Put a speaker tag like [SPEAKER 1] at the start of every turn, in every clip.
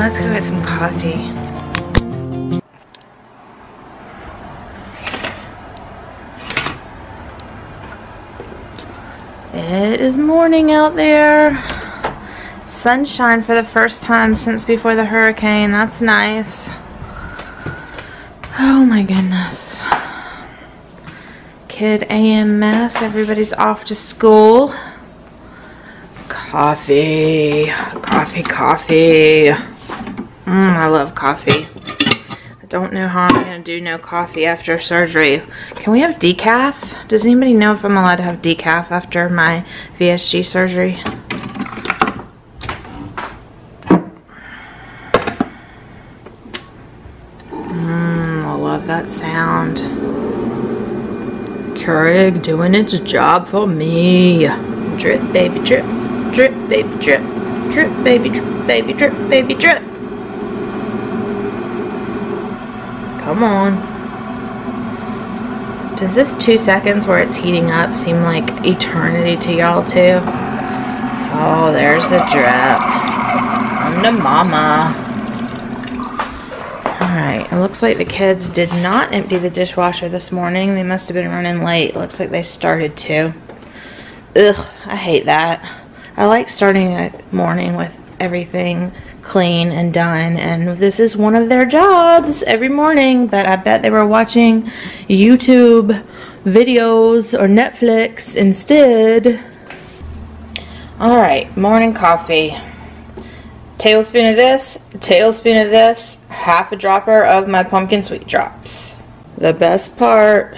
[SPEAKER 1] let's go get some coffee. It is morning out there. Sunshine for the first time since before the hurricane. That's nice. Oh my goodness. Kid AM mass. Everybody's off to school. Coffee. Coffee, coffee. I love coffee. I don't know how I'm going to do no coffee after surgery. Can we have decaf? Does anybody know if I'm allowed to have decaf after my VSG surgery? I love that sound. Keurig doing its job for me. Drip, baby, drip. Drip, baby, drip. Drip, baby, drip, baby, drip, baby, drip. Come on. Does this 2 seconds where it's heating up seem like eternity to y'all too? Oh, there's the drip. I'm the mama. Alright, it looks like the kids did not empty the dishwasher this morning. They must have been running late. Looks like they started to. Ugh, I hate that. I like starting a morning with everything clean and done, and this is one of their jobs every morning, but I bet they were watching YouTube videos or Netflix instead. Alright, morning coffee. Tablespoon of this, tablespoon of this, half a dropper of my pumpkin sweet drops. The best part.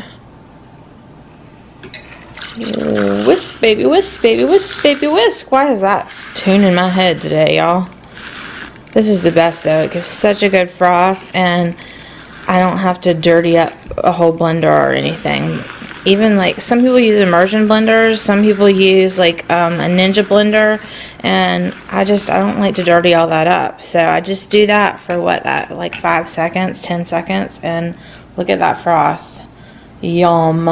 [SPEAKER 1] Whisk, baby, whisk, baby, whisk, baby, whisk. Why is that tune in my head today, y'all? This is the best though. It gives such a good froth, and I don't have to dirty up a whole blender or anything. Even like some people use immersion blenders, some people use like a Ninja blender, and I don't like to dirty all that up. So I just do that for what, that like 5 seconds, 10 seconds, and look at that froth. Yum.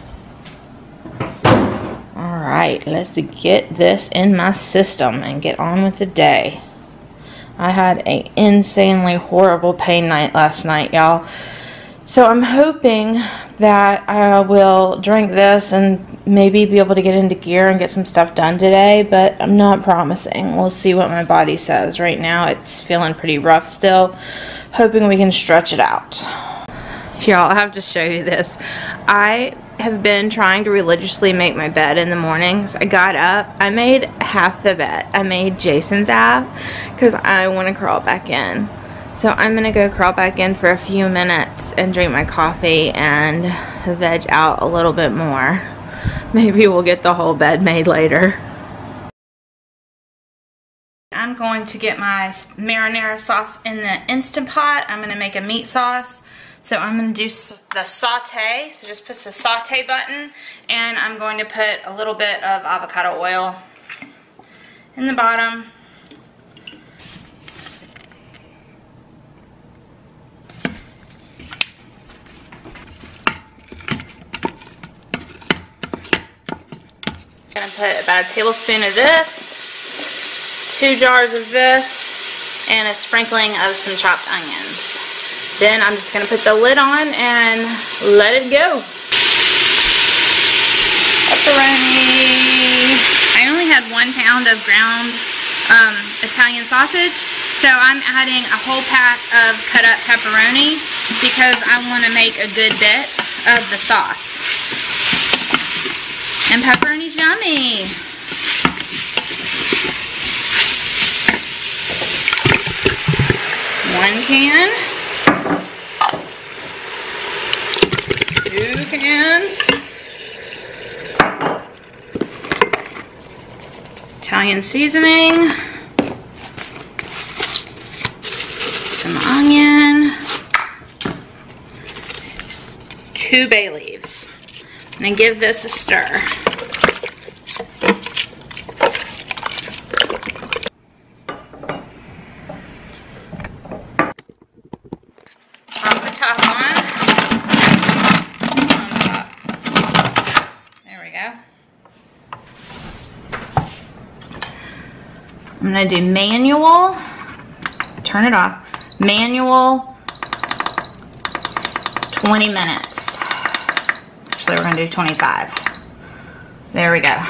[SPEAKER 1] Alright, let's get this in my system and get on with the day. I had an insanely horrible pain night last night, y'all. So I'm hoping that I will drink this and maybe be able to get into gear and get some stuff done today, but I'm not promising. We'll see what my body says. Right now it's feeling pretty rough still. Hoping we can stretch it out. Y'all, I have to show you this. I have been trying to religiously make my bed in the mornings. I got up, I made half the bed. I made Jason's half because I want to crawl back in. So I'm gonna go crawl back in for a few minutes and drink my coffee and veg out a little bit more. Maybe we'll get the whole bed made later. I'm going to get my marinara sauce in the Instant Pot. I'm gonna make a meat sauce. So I'm going to do the saute, so just push the saute button, and I'm going to put a little bit of avocado oil in the bottom. I'm going to put about a tablespoon of this, 2 jars of this, and a sprinkling of some chopped onions. Then I'm just going to put the lid on and let it go. Pepperoni. I only had 1 pound of ground Italian sausage, so I'm adding a whole pack of cut up pepperoni because I want to make a good bit of the sauce. And pepperoni's yummy. One can. 2 cans. Italian seasoning. Some onion. 2 bay leaves. And then give this a stir. Pop the top on. I'm going to do manual, turn it off. Manual, 20 minutes. Actually, we're gonna do 25. There we go.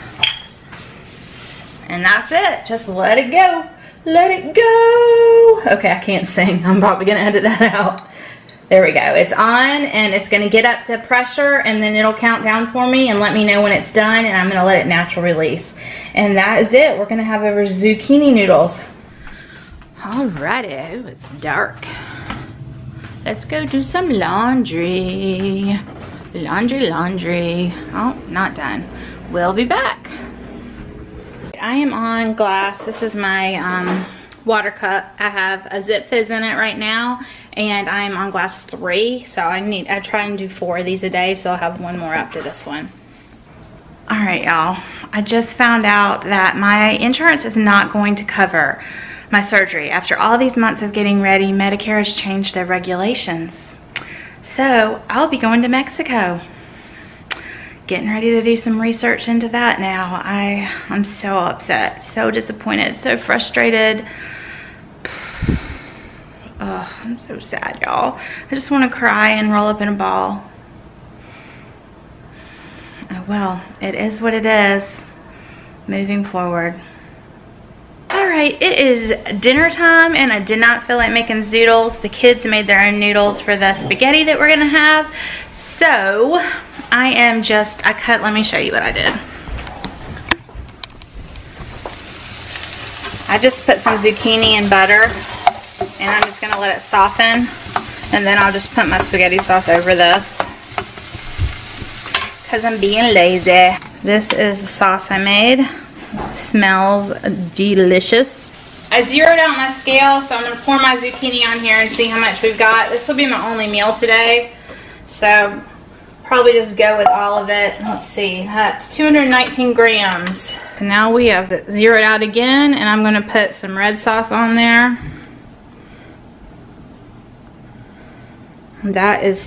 [SPEAKER 1] And that's it. Just let it go. Let it go. Okay, I can't sing. I'm probably gonna edit that out. There we go. It's on, and it's gonna get up to pressure, and then it'll count down for me and let me know when it's done, and I'm gonna let it natural release. And that is it. We're gonna have our zucchini noodles. Alrighty. Ooh, it's dark. Let's go do some laundry. Laundry. Oh, not done. We'll be back. I am on glass. This is my water cup. I have a Zip Fizz in it right now, and I'm on glass 3. So I try and do 4 of these a day, so I'll have one more after this one. All right, y'all. I just found out that my insurance is not going to cover my surgery. After all these months of getting ready, Medicare has changed their regulations. So I'll be going to Mexico. Getting ready to do some research into that now. I'm so upset, so disappointed, so frustrated. Oh, I'm so sad, y'all. I just want to cry and roll up in a ball. Oh well, it is what it is. Moving forward. Alright, it is dinner time, and I did not feel like making zoodles. The kids made their own noodles for the spaghetti that we're going to have. So, let me show you what I did. I just put some zucchini in butter, and I'm just going to let it soften, and then I'll just put my spaghetti sauce over this, because I'm being lazy. This is the sauce I made. Smells delicious. I zeroed out my scale, so I'm going to pour my zucchini on here and see how much we've got. This will be my only meal today, so probably just go with all of it. Let's see, that's 219 grams. So now we have it zeroed out again, and I'm going to put some red sauce on there. That is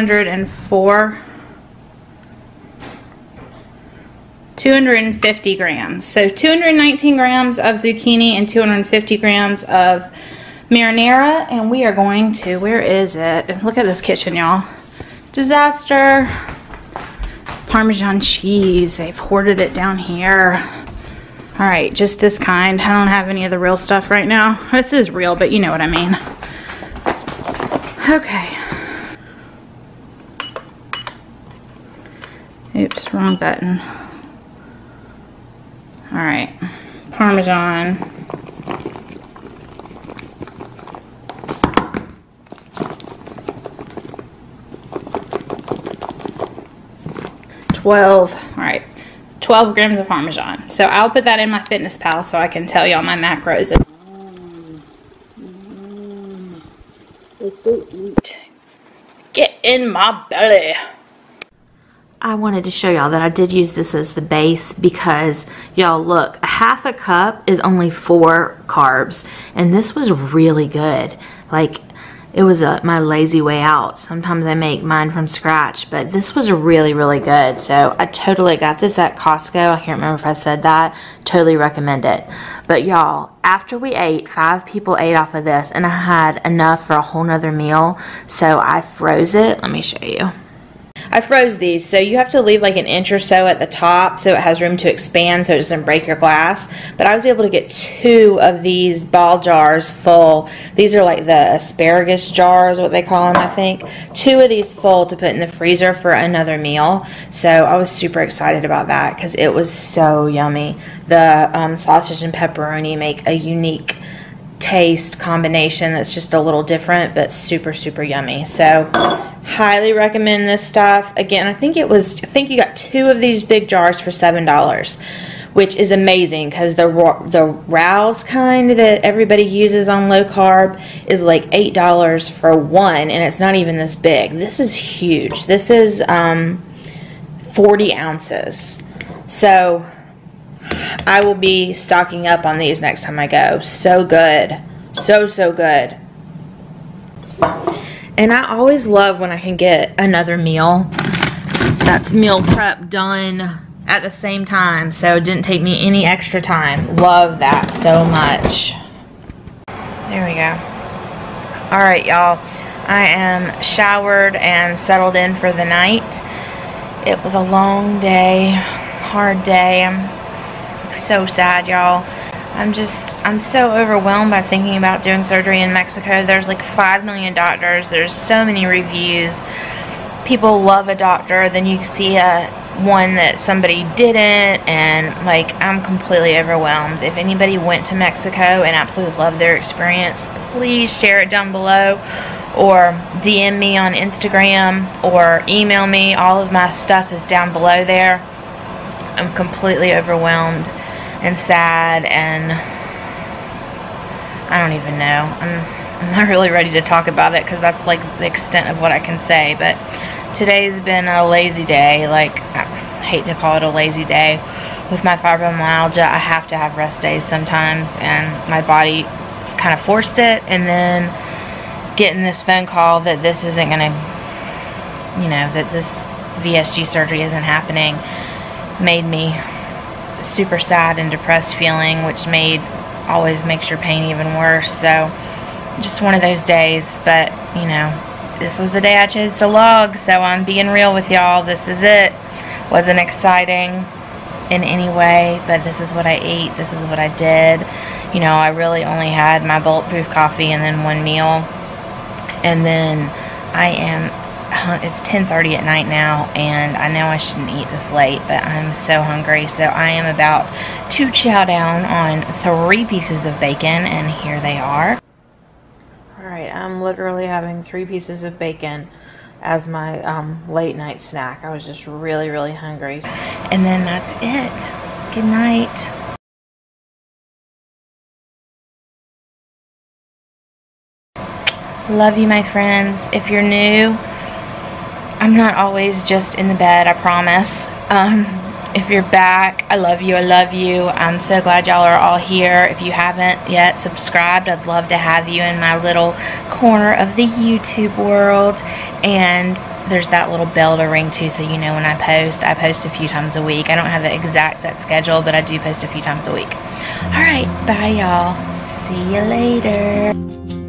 [SPEAKER 1] 250 grams. So 219 grams of zucchini and 250 grams of marinara, and we are going to, where is it? Look at this kitchen, y'all. Disaster. Parmesan cheese. They've hoarded it down here. Alright, just this kind. I don't have any of the real stuff right now. This is real, but you know what I mean. Okay. Oops, wrong button. Alright. Parmesan. Alright, 12 grams of Parmesan. So I'll put that in my Fitness Pal so I can tell y'all my macros. Let's go eat. Get in my belly. I wanted to show y'all that I did use this as the base because, y'all, look, a half a cup is only 4 carbs, and this was really good. Like, it was my lazy way out. Sometimes I make mine from scratch, but this was really, really good. So I totally got this at Costco. I can't remember if I said that. Totally recommend it. But y'all, after we ate, 5 people ate off of this, and I had enough for a whole nother meal. So I froze it. Let me show you. I froze these, so you have to leave like an inch or so at the top so it has room to expand so it doesn't break your glass. But I was able to get 2 of these ball jars full. These are like the asparagus jars, what they call them, I think. 2 of these full to put in the freezer for another meal. So I was super excited about that because it was so yummy. The sausage and pepperoni make a unique taste combination that's just a little different, but super, super yummy. So highly recommend this stuff. Again, I think you got 2 of these big jars for $7, which is amazing because the Rouse kind that everybody uses on low carb is like $8 for one, and it's not even this big. This is huge. This is 40 ounces. So I will be stocking up on these next time I go. So good. So, so good. And I always love when I can get another meal that's meal prep done at the same time. So it didn't take me any extra time. Love that so much. There we go. Alright, y'all. I am showered and settled in for the night. It was a long day, hard day. I'm so sad, y'all. I'm so overwhelmed by thinking about doing surgery in Mexico. There's like 5 million doctors. There's so many reviews. People love a doctor. Then you see one that somebody didn't, and like, I'm completely overwhelmed. If anybody went to Mexico and absolutely loved their experience, please share it down below, or DM me on Instagram, or email me. All of my stuff is down below there. I'm completely overwhelmed and sad, and I don't even know. I'm not really ready to talk about it because that's like the extent of what I can say. But today's been a lazy day. Like, I hate to call it a lazy day. With my fibromyalgia, I have to have rest days sometimes, and my body kind of forced it. And then getting this phone call that this isn't gonna, you know, that this VSG surgery isn't happening, made me super sad and depressed feeling, which always makes your pain even worse. So just one of those days. But you know, this was the day I chose to log, so I'm being real with y'all. This is it. Wasn't exciting in any way, but this is what I ate. This is what I did. You know, I really only had my bulletproof coffee and then one meal, and then it's 10:30 at night now, and I know I shouldn't eat this late, but I'm so hungry. So I am about to chow down on 3 pieces of bacon, and here they are. Alright, I'm literally having 3 pieces of bacon as my late night snack. I was just really, really hungry. And then that's it. Good night. Love you, my friends. If you're new, I'm not always just in the bed, I promise. If you're back, I love you, I love you. I'm so glad y'all are all here. If you haven't yet subscribed, I'd love to have you in my little corner of the YouTube world. And there's that little bell to ring too, so you know when I post. I post a few times a week. I don't have the exact set schedule, but I do post a few times a week. Alright, bye y'all. See you later.